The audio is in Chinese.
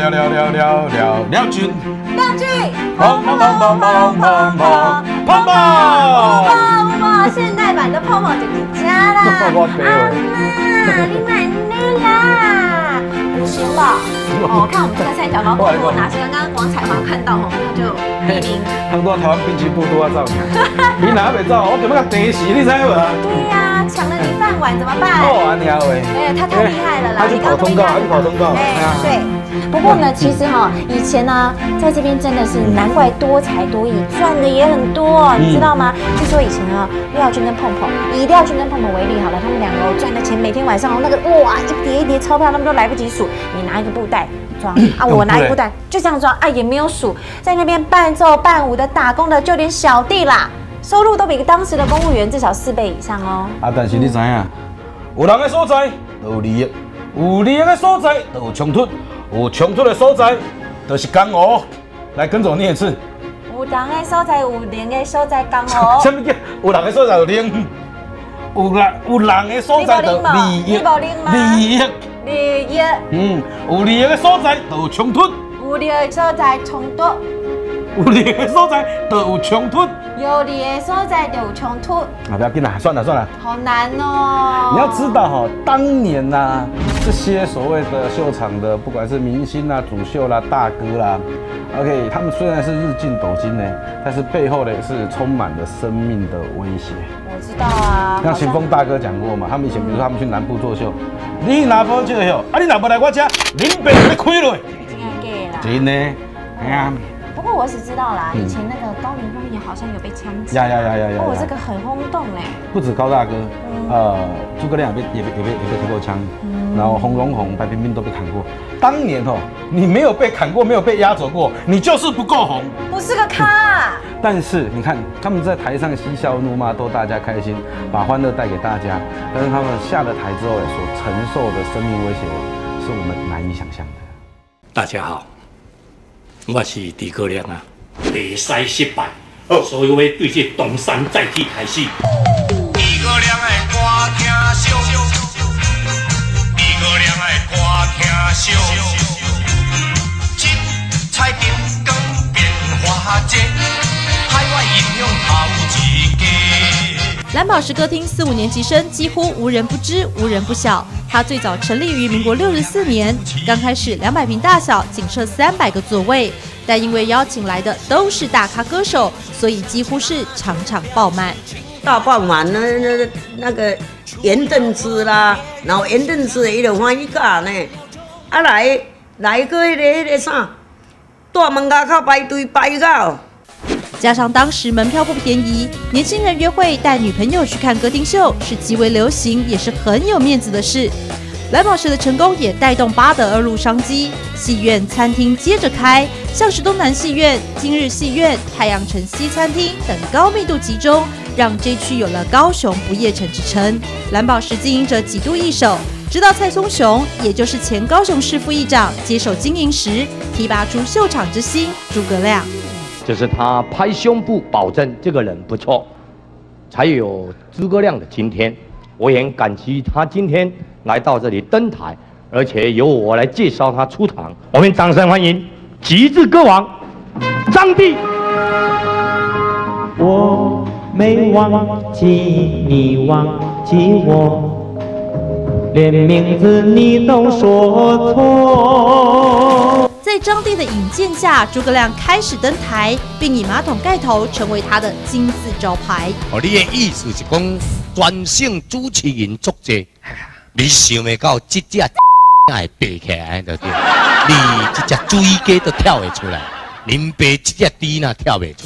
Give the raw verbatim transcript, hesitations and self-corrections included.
了了了了了了军， 亮君， 砰砰砰砰砰砰砰砰砰！ 哇，现代版的泡泡就是家啦！阿妈，你买累啦？不行吧？哦，看我们这个三角高，如果哪是刚刚王彩华看到哦，那就明明。 很多台湾兵棋部都要走，你哪袂走？我根本甲电死，你知无？ 对呀，抢了你饭碗怎么办？ 哦，安尼啊喂！ 哎，他太厉害了啦！ 他去跑通告，他去跑通告。 哎，对。不过呢，其实哈，以前呢，在这边真的是难怪多才多艺，赚的也很多，你知道吗？就说以前啊，廖耀军跟碰碰，以廖耀军跟碰碰为例好了，他们两个赚的钱，每天晚上那个哇，一叠一叠钞票，他们都来不及数。你拿一个布袋装啊，我拿一个布袋就这样装啊，也没有数，在那边伴奏伴舞的打工的，就连小弟啦，收入都比当时的公务员至少四倍以上哦。 啊，但是你知影，有人的所在就有利益，有利益的所在就有冲突。有冲突的所在，就是江湖。来，跟着我念一次。 有人的所在，有零的所在，江湖。 什么叫有人的所在有零？有人有人的所在就利益。利益。 利益。 嗯，有利益的所在就有冲突。 有利益的所在冲突。 有利益的所在就有冲突。 有利益的所在就有冲突。 啊，不要紧啦，算了算了。 好难哦。 你要知道哈，当年呐、啊。这些所谓的秀场的，不管是明星啦、主秀啦、大哥啦 ，OK， 他们虽然是日进斗金呢，但是背后呢是充满了生命的威胁。 我知道啊， 像秦风大哥讲过嘛，他们以前比如说他们去南部做秀，你拿不这个秀，啊你拿不来我家，林北就要开了。 真的假啦？ 真的，哎呀。 不过我只知道啦，以前那个高凌风也好像有被枪击。 呀呀呀呀呀！ 哦，这个很轰动嘞。 不止高大哥，呃，诸葛亮也被也被也被也被踢过枪，然后洪荣宏、白冰冰都被砍过。当年哦，你没有被砍过，没有被压走过，你就是不够红， 不是个咖。 但是你看他们在台上嬉笑怒骂，逗大家开心，把欢乐带给大家。但是他们下了台之后，所承受的生命威胁，是我们难以想象的。 大家好。我是诸葛亮啊，比赛失败，所以我对这东山再起开始。诸葛亮的歌听烧，诸葛亮的歌听烧，精彩顶光变化节，海外应用头一家。 蓝宝石歌厅四五年级生几乎无人不知，无人不晓。它最早成立于民国六十四年，刚开始两百平大小，仅设三百个座位。但因为邀请来的都是大咖歌手，所以几乎是场场爆满。 大爆满呢，那那个严正之啦，然后严正之伊就欢喜教呢，啊来来个迄个迄个啥，大门口口排队排到。 加上当时门票不便宜，年轻人约会带女朋友去看歌厅秀是极为流行，也是很有面子的事。蓝宝石的成功也带动八德二路商机，戏院、餐厅接着开，像是东南戏院、今日戏院、太阳城西餐厅等高密度集中，让这区有了高雄不夜城之称。蓝宝石经营者几度易手，直到蔡松雄，也就是前高雄市副议长接手经营时，提拔出秀场之星诸葛亮。 就是他拍胸部保证这个人不错，才有诸葛亮的今天。我也很感激他今天来到这里登台，而且由我来介绍他出场。我们掌声欢迎极致歌王张帝。 我没忘记你忘记我，连名字你都说错。 在张帝的引荐下，诸葛亮开始登台，并以马桶盖头成为他的金字招牌。 哦，你的意思是讲专性主持人作者，你想袂到这只会爬起来就对，你这只水鸡都跳会出来，林爸这只猪哪跳袂出